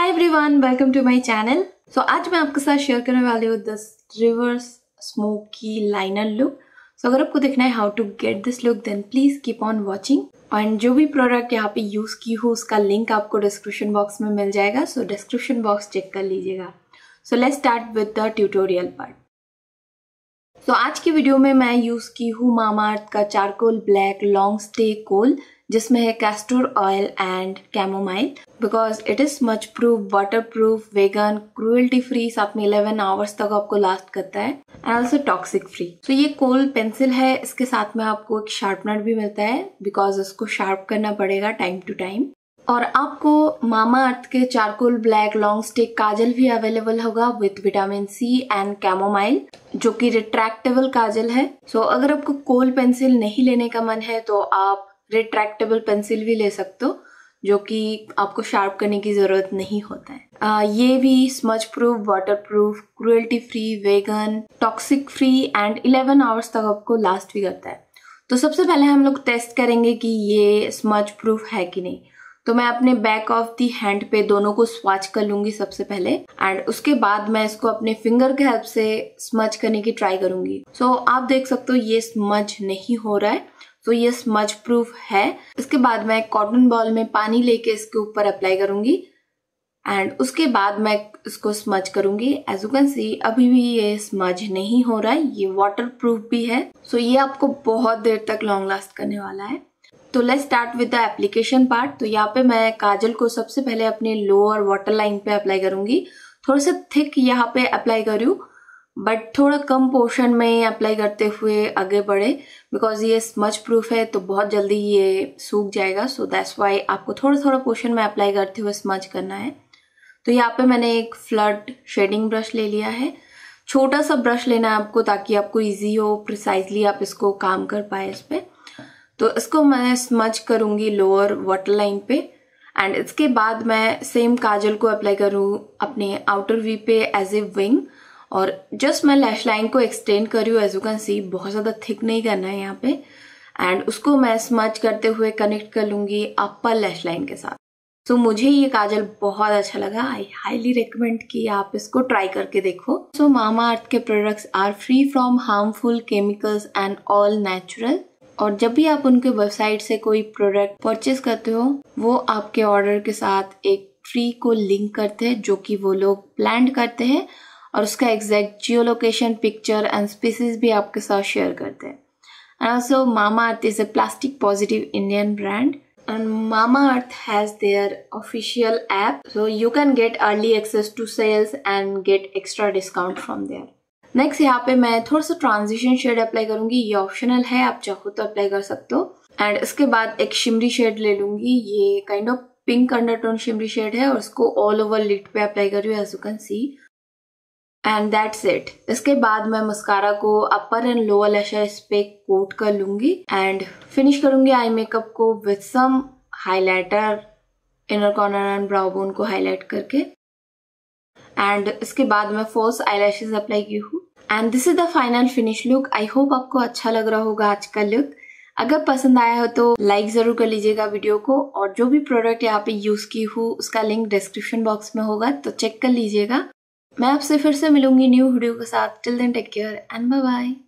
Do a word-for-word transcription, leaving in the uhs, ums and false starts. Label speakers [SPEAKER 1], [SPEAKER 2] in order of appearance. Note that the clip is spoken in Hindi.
[SPEAKER 1] Hi everyone, welcome to my channel. So आज मैं आपके साथ शेयर करने वाली हूँ this reverse smoky liner look. So अगर आपको देखना है how to get this look then please keep on watching. And जो भी प्रोडक्ट यहाँ पे यूज की हो उसका लिंक आपको डिस्क्रिप्शन बॉक्स में मिल जाएगा, सो डिस्क्रिप्शन बॉक्स चेक कर लीजिएगा। So let's start with the tutorial part. So आज की वीडियो में मैं यूज की हूँ मामाअर्थ का charcoal black long stay kohl, जिसमें है castor oil and chamomile, because it is smudge proof, water proof, vegan, cruelty free, साथ में इलेवन आवर्स तक आपको लास्ट करता है एंड ऑल्सो टॉक्सिक फ्री। तो ये कोल पेंसिल है, इसके साथ में आपको एक शार्पनर भी मिलता है बिकॉज इसको शार्प करना पड़ेगा टाइम टू टाइम। और आपको मामाअर्थ के charcoal black long stick kajal भी अवेलेबल होगा with vitamin C and chamomile, जो कि रिट्रैक्टेबल काजल है। सो so, अगर आपको कोल पेंसिल नहीं लेने का मन है तो आप रिट्रैक्टेबल पेंसिल भी ले सकते हो, जो कि आपको शार्प करने की जरूरत नहीं होता है। आ, ये भी smudge proof, water proof, cruelty free, vegan, toxic free and eleven hours तक आपको लास्ट भी करता है। तो सबसे पहले हम लोग टेस्ट करेंगे कि ये स्मच प्रूफ है कि नहीं। तो मैं अपने बैक ऑफ दी हैंड पे दोनों को स्वाच कर लूंगी सबसे पहले, एंड उसके बाद मैं इसको अपने फिंगर के हेल्प से स्मच करने की ट्राई करूंगी। सो so, आप देख सकते हो ये स्मच नहीं हो रहा है, तो ये स्मच प्रूफ है। इसके बाद मैं कॉटन बॉल में पानी लेके इसके ऊपर अप्लाई करूंगी एंड उसके बाद मैं इसको स्मच करूंगी। एज यू कैन सी अभी भी ये स्मच नहीं हो रहा है, ये वाटर प्रूफ भी है। सो so, ये आपको बहुत देर तक लॉन्ग लास्ट करने वाला है। तो let's start with the application part. तो यहाँ पे मैं काजल को सबसे पहले अपने लोअर वाटर लाइन पे अप्लाई करूंगी। थोड़ा सा थिक यहाँ पे अप्लाई करूँ, बट थोड़ा कम पोर्शन में अप्लाई करते हुए आगे बढ़े, बिकॉज ये स्मच प्रूफ है तो बहुत जल्दी ये सूख जाएगा। सो दैट्स वाई आपको थोड़ा थोड़ा पोर्शन में अप्लाई करते हुए स्मच करना है। तो यहाँ पे मैंने एक फ्लड शेडिंग ब्रश ले लिया है। छोटा सा ब्रश लेना है आपको ताकि आपको इजी हो, प्रिसाइजली आप इसको काम कर पाए इस पे। तो इसको मैं स्मच करूंगी लोअर वाटर लाइन पे एंड इसके बाद मैं सेम काजल को अप्लाई करूँ अपने आउटर वी पे एज ए विंग, और जस्ट मैं लैश लाइन को एक्सटेंड कर रही हूँ। एज यू कैन सी बहुत ज्यादा थिक नहीं करना है यहाँ पे, एंड उसको मैं स्मच करते हुए कनेक्ट कर लूंगी अपर लैश लाइन के साथ। सो so, मुझे ये काजल बहुत अच्छा लगा। आई हाईली रिकमेंड कि आप इसको ट्राई करके देखो। सो मामाअर्थ के products are free from harmful chemicals and all natural. और जब भी आप उनके वेबसाइट से कोई प्रोडक्ट परचेज करते हो, वो आपके ऑर्डर के साथ एक फ्री को लिंक करते हैं, जो कि वो लोग प्लान करते हैं, और उसका exact geo location, picture and species भी आपके साथ शेयर करते हैं। And also Mamaearth is a plastic positive Indian brand and Mamaearth has their official app, so you can get early access to sales and get extra discount from there. Next यहाँ पे मैं थोड़ा सा ट्रांजिशन शेड अप्लाई करूंगी। ये ऑप्शनल है, आप चाहो तो अप्लाई कर सकते हो। एंड इसके बाद एक शिमरी शेड ले लूंगी। ये kind of pink undertone shimmery shade है और इसको ऑल ओवर लिड पे अप्लाई कर रही हूँ, as you can see. And that's it. इसके बाद मैं मस्कारा को अपर एंड लोअर लैशेस पे कोट कर लूंगी एंड फिनिश करूंगी आई मेकअप को with some highlighter, inner corner and brow bone को हाईलाइट करके। एंड इसके बाद मैं फॉल्स आईलैशेस अप्लाई की हूँ and this is the final finish look. I hope आपको अच्छा लग रहा होगा आज का लुक। अगर पसंद आया हो तो लाइक जरूर कर लीजिएगा वीडियो को, और जो भी प्रोडक्ट यहाँ पे यूज की हूँ उसका लिंक डिस्क्रिप्शन बॉक्स में होगा, तो चेक कर लीजिएगा। मैं आपसे फिर से मिलूंगी न्यू वीडियो के साथ। Till then take care and bye bye.